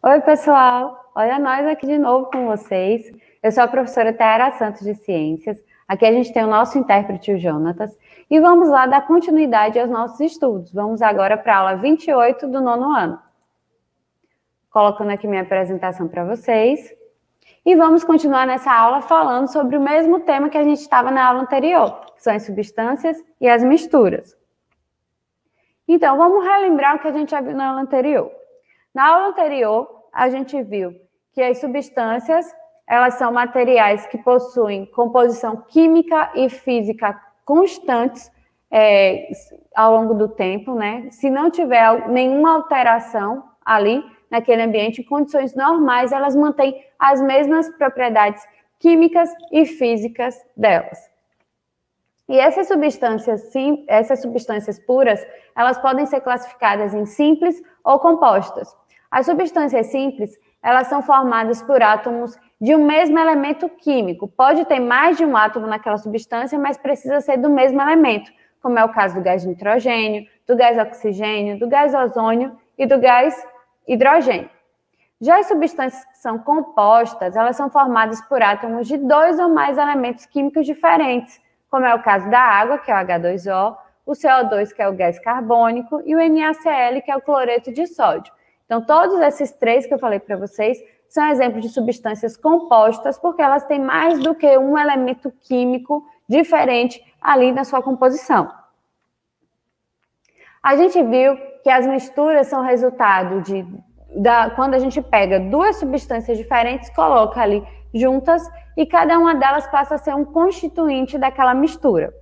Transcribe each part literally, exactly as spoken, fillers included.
Oi, pessoal! Olha nós aqui de novo com vocês. Eu sou a professora Tayara Santos de Ciências. Aqui a gente tem o nosso intérprete, o Jonatas. E vamos lá dar continuidade aos nossos estudos. Vamos agora para a aula vinte e oito do nono ano. Colocando aqui minha apresentação para vocês. E vamos continuar nessa aula falando sobre o mesmo tema que a gente estava na aula anterior, que são as substâncias e as misturas. Então, vamos relembrar o que a gente já viu na aula anterior. Na aula anterior, a gente viu que as substâncias, elas são materiais que possuem composição química e física constantes é, ao longo do tempo, né? Se não tiver nenhuma alteração ali naquele ambiente, em condições normais, elas mantêm as mesmas propriedades químicas e físicas delas. E essas substâncias, sim, essas substâncias puras, elas podem ser classificadas em simples ou compostas. As substâncias simples, elas são formadas por átomos de um mesmo elemento químico. Pode ter mais de um átomo naquela substância, mas precisa ser do mesmo elemento, como é o caso do gás nitrogênio, do gás oxigênio, do gás ozônio e do gás hidrogênio. Já as substâncias que são compostas, elas são formadas por átomos de dois ou mais elementos químicos diferentes, como é o caso da água, que é o H dois O, o C O dois, que é o gás carbônico, e o NaCl, que é o cloreto de sódio. Então, todos esses três que eu falei para vocês são exemplos de substâncias compostas, porque elas têm mais do que um elemento químico diferente ali na sua composição. A gente viu que as misturas são resultado de, da, quando a gente pega duas substâncias diferentes, coloca ali juntas, e cada uma delas passa a ser um constituinte daquela mistura.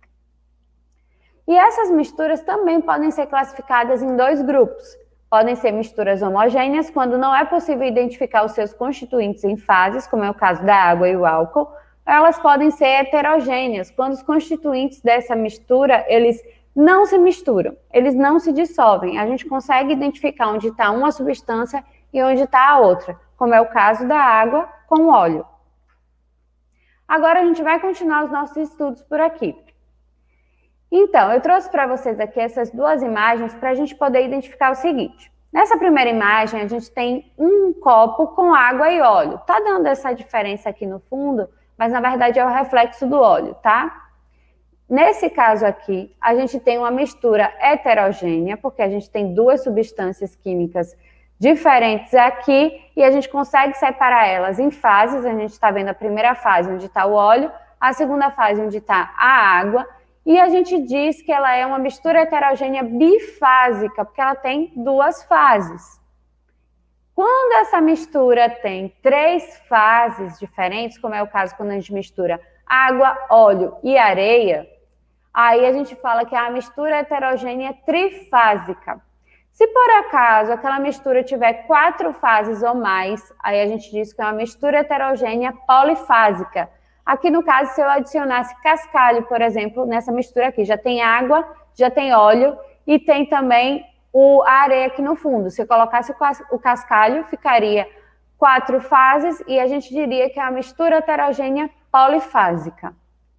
E essas misturas também podem ser classificadas em dois grupos. Podem ser misturas homogêneas, quando não é possível identificar os seus constituintes em fases, como é o caso da água e o álcool. Elas podem ser heterogêneas, quando os constituintes dessa mistura, eles não se misturam, eles não se dissolvem. A gente consegue identificar onde está uma substância e onde está a outra, como é o caso da água com o óleo. Agora a gente vai continuar os nossos estudos por aqui. Então, eu trouxe para vocês aqui essas duas imagens para a gente poder identificar o seguinte. Nessa primeira imagem, a gente tem um copo com água e óleo. Tá dando essa diferença aqui no fundo, mas na verdade é o reflexo do óleo, tá? Nesse caso aqui, a gente tem uma mistura heterogênea, porque a gente tem duas substâncias químicas diferentes aqui, e a gente consegue separar elas em fases. A gente está vendo a primeira fase onde está o óleo, a segunda fase onde está a água, e a gente diz que ela é uma mistura heterogênea bifásica, porque ela tem duas fases. Quando essa mistura tem três fases diferentes, como é o caso quando a gente mistura água, óleo e areia, aí a gente fala que é a mistura heterogênea trifásica. Se por acaso aquela mistura tiver quatro fases ou mais, aí a gente diz que é uma mistura heterogênea polifásica. Aqui no caso, se eu adicionasse cascalho, por exemplo, nessa mistura aqui, já tem água, já tem óleo e tem também o, a areia aqui no fundo. Se eu colocasse o cascalho, ficaria quatro fases e a gente diria que é uma mistura heterogênea polifásica.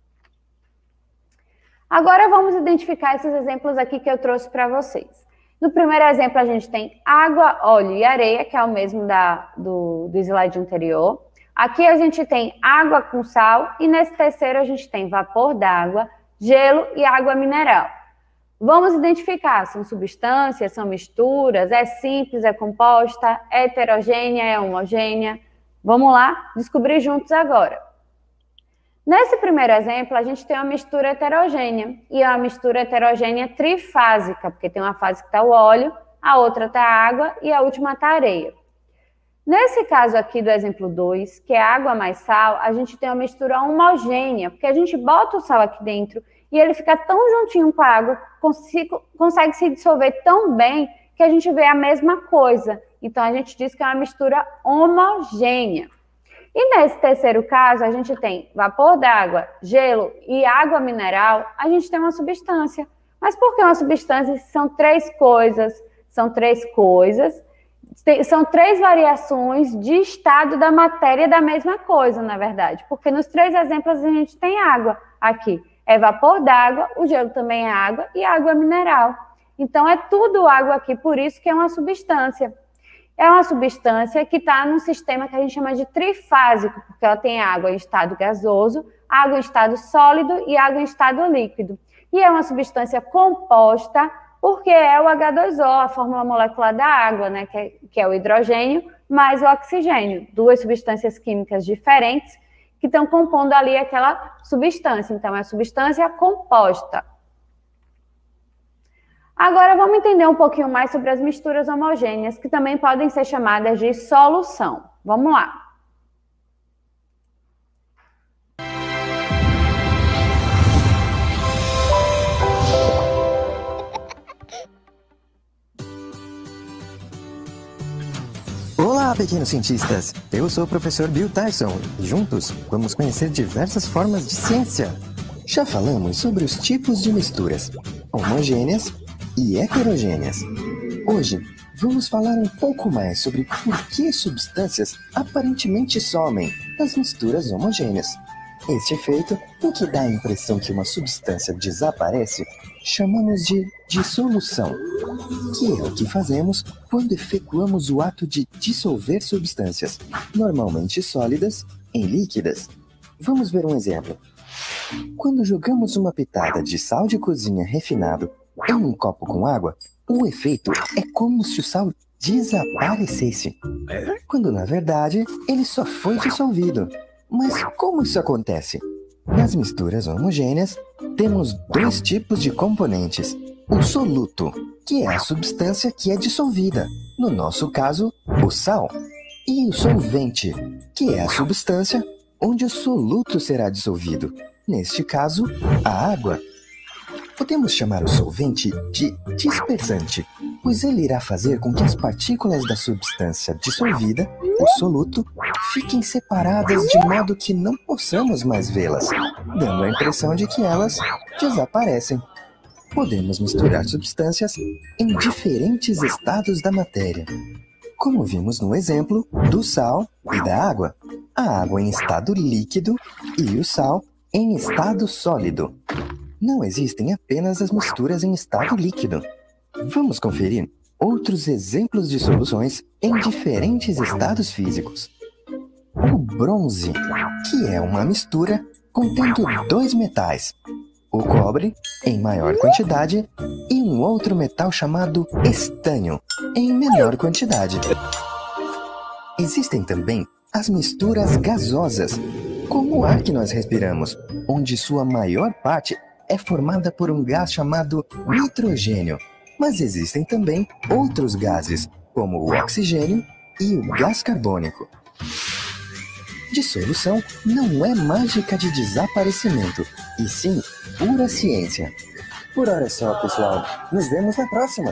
Agora vamos identificar esses exemplos aqui que eu trouxe para vocês. No primeiro exemplo, a gente tem água, óleo e areia, que é o mesmo da, do, do slide anterior. Aqui a gente tem água com sal e nesse terceiro a gente tem vapor d'água, gelo e água mineral. Vamos identificar, são substâncias, são misturas, é simples, é composta, é heterogênea, é homogênea. Vamos lá descobrir juntos agora. Nesse primeiro exemplo, a gente tem uma mistura heterogênea, e é uma mistura heterogênea trifásica, porque tem uma fase que está o óleo, a outra está a água e a última está a areia. Nesse caso aqui do exemplo dois, que é água mais sal, a gente tem uma mistura homogênea, porque a gente bota o sal aqui dentro e ele fica tão juntinho com a água, consegue se dissolver tão bem que a gente vê a mesma coisa. Então, a gente diz que é uma mistura homogênea. E nesse terceiro caso, a gente tem vapor d'água, gelo e água mineral, a gente tem uma substância. Mas por que uma substância? São três coisas, são três coisas, são três variações de estado da matéria da mesma coisa, na verdade. Porque nos três exemplos a gente tem água aqui. É vapor d'água, o gelo também é água e água mineral. Então, é tudo água aqui, por isso que é uma substância. é uma substância que está num sistema que a gente chama de trifásico, porque ela tem água em estado gasoso, água em estado sólido e água em estado líquido. E é uma substância composta porque é o agá dois ó, a fórmula molecular da água, né, que é, que é o hidrogênio mais o oxigênio, duas substâncias químicas diferentes que estão compondo ali aquela substância. Então, é a substância composta. Agora, vamos entender um pouquinho mais sobre as misturas homogêneas, que também podem ser chamadas de solução. Vamos lá. Olá, pequenos cientistas! Eu sou o professor Bill Tyson e juntos vamos conhecer diversas formas de ciência. Já falamos sobre os tipos de misturas, homogêneas e heterogêneas. Hoje, vamos falar um pouco mais sobre por que substâncias aparentemente somem nas misturas homogêneas. Este efeito, em que dá a impressão que uma substância desaparece, chamamos de dissolução, que é o que fazemos quando efetuamos o ato de dissolver substâncias, normalmente sólidas, em líquidas. Vamos ver um exemplo. Quando jogamos uma pitada de sal de cozinha refinado em um copo com água, o efeito é como se o sal desaparecesse, quando na verdade ele só foi dissolvido. Mas como isso acontece? Nas misturas homogêneas, temos dois tipos de componentes. O soluto, que é a substância que é dissolvida, no nosso caso, o sal. E o solvente, que é a substância onde o soluto será dissolvido, neste caso, a água. Podemos chamar o solvente de dispersante, pois ele irá fazer com que as partículas da substância dissolvida, o soluto, fiquem separadas de modo que não possamos mais vê-las, dando a impressão de que elas desaparecem. Podemos misturar substâncias em diferentes estados da matéria, como vimos no exemplo do sal e da água. A água em estado líquido e o sal em estado sólido. Não existem apenas as misturas em estado líquido. Vamos conferir outros exemplos de soluções em diferentes estados físicos. O bronze, que é uma mistura contendo dois metais, o cobre, em maior quantidade, e um outro metal chamado estanho, em menor quantidade. Existem também as misturas gasosas, como o ar que nós respiramos, onde sua maior parte é formada por um gás chamado nitrogênio. Mas existem também outros gases, como o oxigênio e o gás carbônico. Dissolução não é mágica de desaparecimento, e sim pura ciência. Por hora é só, pessoal. Nos vemos na próxima.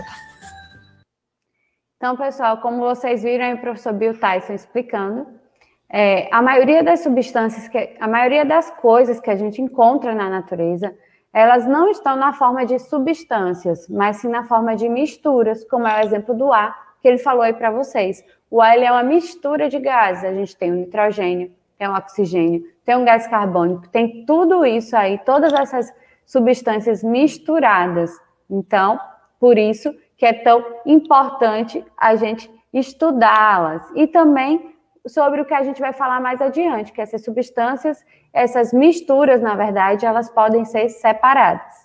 Então, pessoal, como vocês viram aí o professor Bill Tyson explicando, é, a maioria das substâncias, que, a maioria das coisas que a gente encontra na natureza, elas não estão na forma de substâncias, mas sim na forma de misturas, como é o exemplo do ar, que ele falou aí para vocês. O ar ele é uma mistura de gases. A gente tem o nitrogênio, tem o oxigênio, tem um gás carbônico, tem tudo isso aí, todas essas substâncias misturadas. Então, por isso que é tão importante a gente estudá-las. E também sobre o que a gente vai falar mais adiante, que essas substâncias, essas misturas, na verdade, elas podem ser separadas.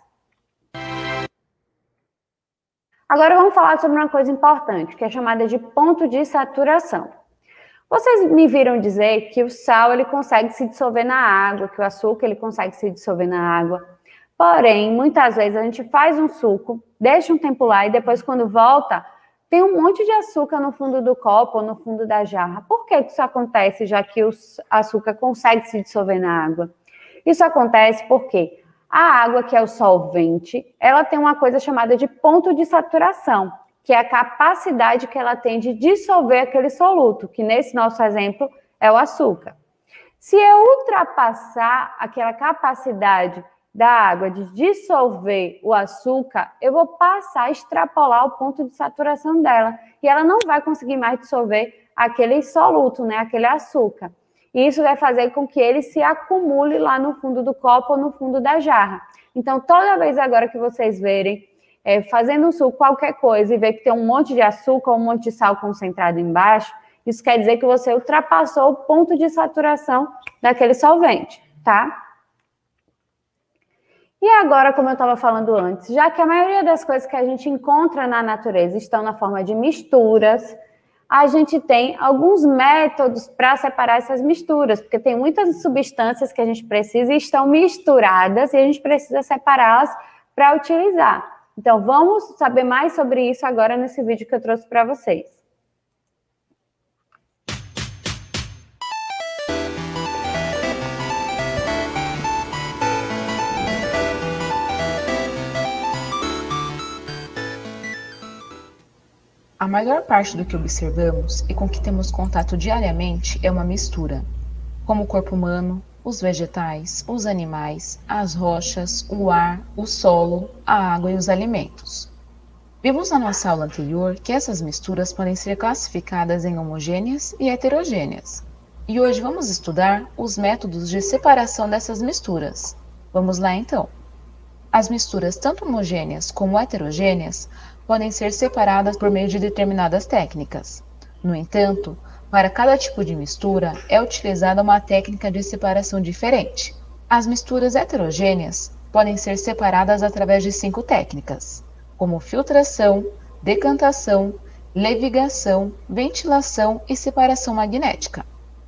Agora vamos falar sobre uma coisa importante, que é chamada de ponto de saturação. Vocês me viram dizer que o sal ele consegue se dissolver na água, que o açúcar ele consegue se dissolver na água. Porém, muitas vezes a gente faz um suco, deixa um tempo lá e depois quando volta, tem um monte de açúcar no fundo do copo ou no fundo da jarra. Por que isso acontece, já que o açúcar consegue se dissolver na água? Isso acontece porque a água, que é o solvente, ela tem uma coisa chamada de ponto de saturação, que é a capacidade que ela tem de dissolver aquele soluto, que nesse nosso exemplo é o açúcar. Se eu ultrapassar aquela capacidade da água de dissolver o açúcar, eu vou passar a extrapolar o ponto de saturação dela. E ela não vai conseguir mais dissolver aquele soluto, né, aquele açúcar. E isso vai fazer com que ele se acumule lá no fundo do copo ou no fundo da jarra. Então, toda vez agora que vocês verem é, fazendo um suco, qualquer coisa, e ver que tem um monte de açúcar, um monte de sal concentrado embaixo, isso quer dizer que você ultrapassou o ponto de saturação daquele solvente, tá? E agora, como eu estava falando antes, já que a maioria das coisas que a gente encontra na natureza estão na forma de misturas, a gente tem alguns métodos para separar essas misturas, porque tem muitas substâncias que a gente precisa e estão misturadas e a gente precisa separá-las para utilizar. Então, vamos saber mais sobre isso agora nesse vídeo que eu trouxe para vocês. A maior parte do que observamos e com que temos contato diariamente é uma mistura, como o corpo humano, os vegetais, os animais, as rochas, o ar, o solo, a água e os alimentos. Vimos na nossa aula anterior que essas misturas podem ser classificadas em homogêneas e heterogêneas. E hoje vamos estudar os métodos de separação dessas misturas. Vamos lá então. As misturas tanto homogêneas como heterogêneas podem ser separadas por meio de determinadas técnicas. No entanto, para cada tipo de mistura é utilizada uma técnica de separação diferente. As misturas heterogêneas podem ser separadas através de cinco técnicas, como filtração, decantação, levigação, ventilação e separação magnética.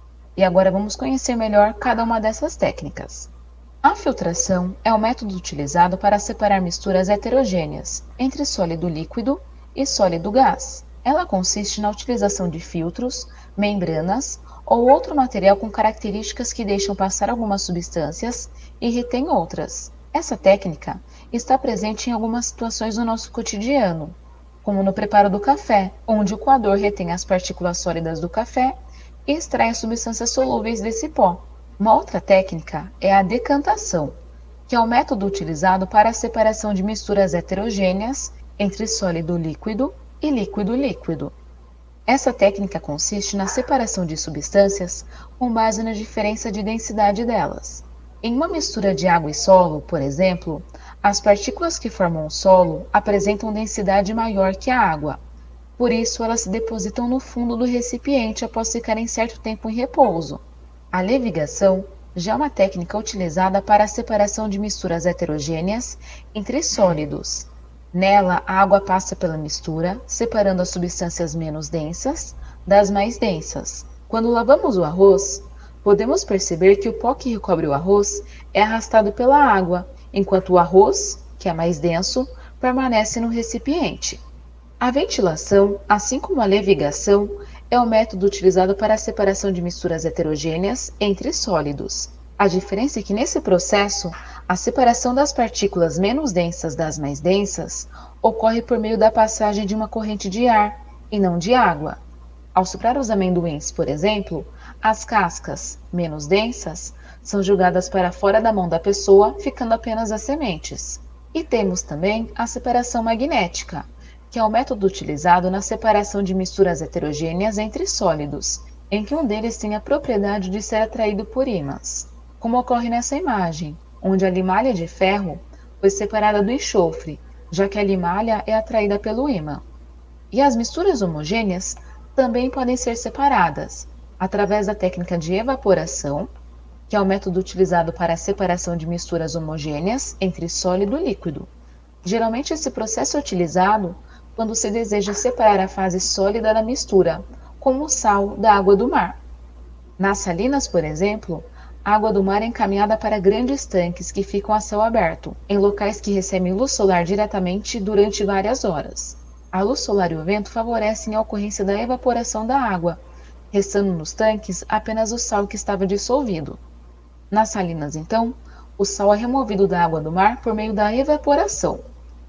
E agora vamos conhecer melhor cada uma dessas técnicas. A filtração é o método utilizado para separar misturas heterogêneas entre sólido líquido e sólido gás. Ela consiste na utilização de filtros, membranas ou outro material com características que deixam passar algumas substâncias e retém outras. Essa técnica está presente em algumas situações do nosso cotidiano, como no preparo do café, onde o coador retém as partículas sólidas do café e extrai as substâncias solúveis desse pó. Uma outra técnica é a decantação, que é o método utilizado para a separação de misturas heterogêneas entre sólido líquido e líquido líquido. Essa técnica consiste na separação de substâncias com base na diferença de densidade delas. Em uma mistura de água e solo, por exemplo, as partículas que formam o solo apresentam densidade maior que a água. Por isso, elas se depositam no fundo do recipiente após ficarem certo tempo em repouso. A levigação já é uma técnica utilizada para a separação de misturas heterogêneas entre sólidos. Nela, a água passa pela mistura, separando as substâncias menos densas das mais densas. Quando lavamos o arroz, podemos perceber que o pó que recobre o arroz é arrastado pela água, enquanto o arroz, que é mais denso, permanece no recipiente. A ventilação, assim como a levigação, é o método utilizado para a separação de misturas heterogêneas entre sólidos. A diferença é que nesse processo, a separação das partículas menos densas das mais densas ocorre por meio da passagem de uma corrente de ar e não de água. Ao soprar os amendoins, por exemplo, as cascas menos densas são jogadas para fora da mão da pessoa, ficando apenas as sementes. E temos também a separação magnética, que é o método utilizado na separação de misturas heterogêneas entre sólidos, em que um deles tem a propriedade de ser atraído por ímãs, como ocorre nessa imagem, onde a limalha de ferro foi separada do enxofre, já que a limalha é atraída pelo ímã. E as misturas homogêneas também podem ser separadas, através da técnica de evaporação, que é o método utilizado para a separação de misturas homogêneas entre sólido e líquido. Geralmente esse processo é utilizado quando se deseja separar a fase sólida da mistura, como o sal da água do mar. Nas salinas, por exemplo, a água do mar é encaminhada para grandes tanques que ficam a céu aberto, em locais que recebem luz solar diretamente durante várias horas. A luz solar e o vento favorecem a ocorrência da evaporação da água, restando nos tanques apenas o sal que estava dissolvido. Nas salinas, então, o sal é removido da água do mar por meio da evaporação.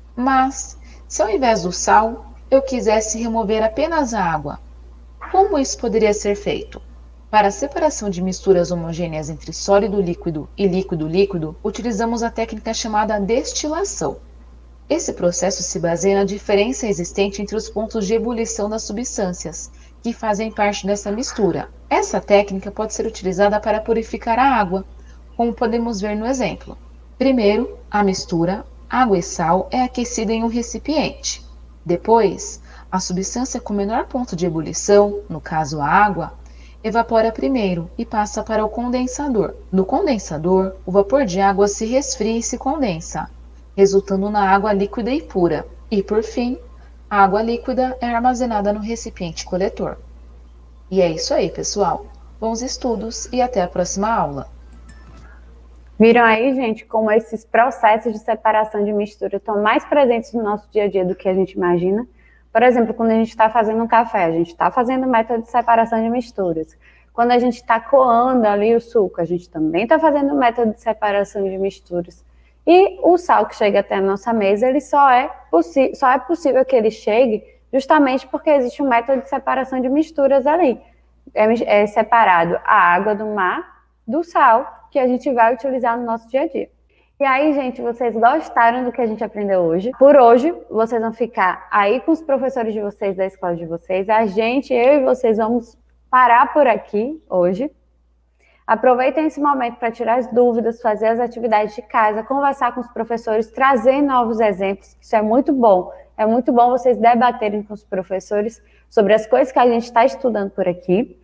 Mas, se ao invés do sal, eu quisesse remover apenas a água, como isso poderia ser feito? Para a separação de misturas homogêneas entre sólido líquido e líquido líquido, utilizamos a técnica chamada destilação. Esse processo se baseia na diferença existente entre os pontos de ebulição das substâncias, que fazem parte dessa mistura. Essa técnica pode ser utilizada para purificar a água, como podemos ver no exemplo. Primeiro, a mistura, Água e sal é aquecida em um recipiente. Depois, a substância com menor ponto de ebulição, no caso a água, evapora primeiro e passa para o condensador. No condensador, o vapor de água se resfria e se condensa, resultando na água líquida e pura. E, por fim, a água líquida é armazenada no recipiente coletor. E é isso aí, pessoal. Bons estudos e até a próxima aula. Viram aí, gente, como esses processos de separação de mistura estão mais presentes no nosso dia a dia do que a gente imagina? Por exemplo, quando a gente está fazendo um café, a gente está fazendo o método de separação de misturas. Quando a gente está coando ali o suco, a gente também está fazendo o método de separação de misturas. E o sal que chega até a nossa mesa, ele só é, só é possível que ele chegue justamente porque existe um método de separação de misturas ali. É, é separado a água do mar do sal, que a gente vai utilizar no nosso dia a dia. E aí, gente, vocês gostaram do que a gente aprendeu hoje? Por hoje, vocês vão ficar aí com os professores de vocês, da escola de vocês. A gente, eu e vocês, vamos parar por aqui hoje. Aproveitem esse momento para tirar as dúvidas, fazer as atividades de casa, conversar com os professores, trazer novos exemplos. Isso é muito bom. É muito bom vocês debaterem com os professores sobre as coisas que a gente está estudando por aqui.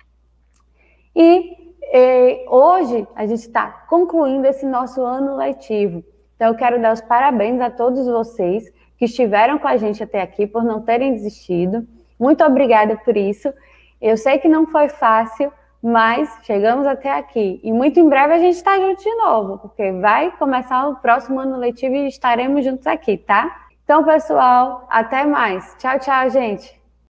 E E hoje a gente está concluindo esse nosso ano letivo. Então eu quero dar os parabéns a todos vocês que estiveram com a gente até aqui, por não terem desistido. Muito obrigada por isso. Eu sei que não foi fácil, mas chegamos até aqui. E muito em breve a gente está junto de novo, porque vai começar o próximo ano letivo e estaremos juntos aqui, tá? Então, pessoal, até mais. Tchau, tchau, gente.